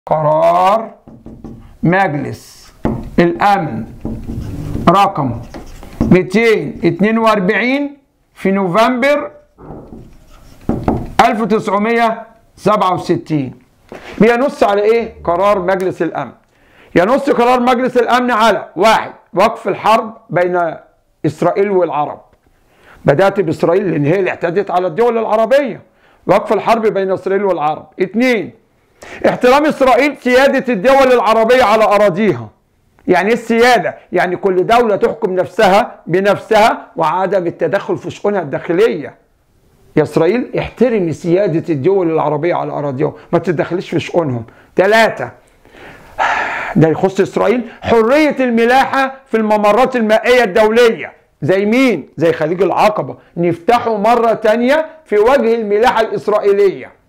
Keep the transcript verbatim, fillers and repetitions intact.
قرار مجلس الأمن رقم مئتين واثنين وأربعين في نوفمبر ألف وتسعمائة وسبعة وستين. بينص على ايه قرار مجلس الأمن؟ ينص قرار مجلس الأمن على واحد، وقف الحرب بين إسرائيل والعرب. بدأت بإسرائيل لأن هي اللي اعتدت على الدول العربية. وقف الحرب بين إسرائيل والعرب. اثنين، احترام إسرائيل سيادة الدول العربية على أراضيها. يعني ايه السيادة؟ يعني كل دولة تحكم نفسها بنفسها وعدم التدخل في شؤونها الداخلية. يا إسرائيل احترمي سيادة الدول العربية على أراضيهم، ما تتدخلش في شؤونهم. ثلاثة، ده يخص إسرائيل، حرية الملاحة في الممرات المائية الدولية. زي مين؟ زي خليج العقبة، نفتحه مرة تانية في وجه الملاحة الإسرائيلية.